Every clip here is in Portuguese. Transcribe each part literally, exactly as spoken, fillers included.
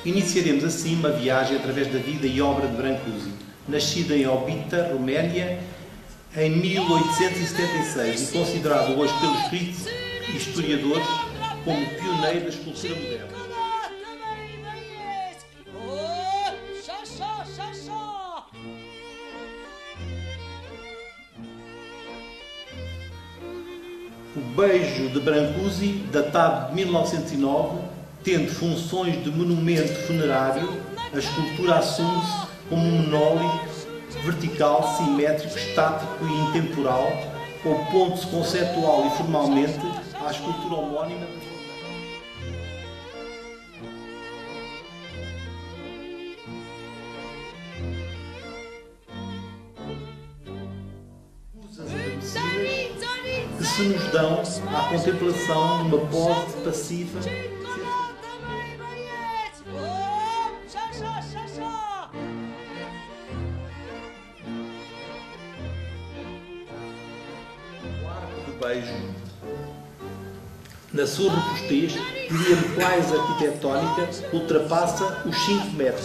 Iniciaremos assim uma viagem através da vida e obra de Brancusi, nascido em Obita, Roménia, em mil oitocentos e setenta e seis e considerado hoje pelos críticos e historiadores como pioneiro da escultura moderna. O beijo de Brancusi, datado de mil novecentos e nove, tendo funções de monumento funerário, a escultura assume-se como um monólito vertical, simétrico, estático e intemporal, opondo-se conceptual e formalmente à escultura homónima. Que se nos dão à contemplação numa pose passiva. O arco do beijo, na sua robustez e amplez arquitetónica, ultrapassa os cinco metros.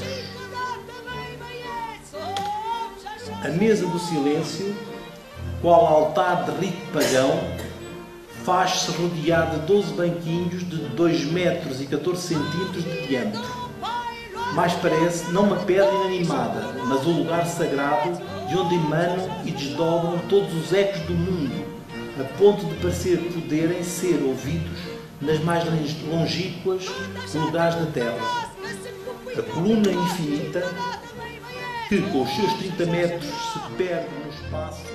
A mesa do silêncio, qual altar de rito pagão, faz-se rodear de doze banquinhos de dois metros e catorze centímetros de diâmetro. Mais parece não uma pedra inanimada, mas o lugar sagrado de onde emanam e desdobram todos os ecos do mundo, a ponto de parecer poderem ser ouvidos nas mais longínquas lugares da Terra. A coluna infinita, que com os seus trinta metros se perde no espaço,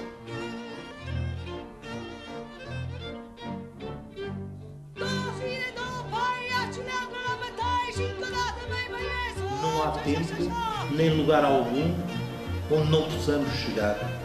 não há tempo, nem lugar algum, onde não possamos chegar.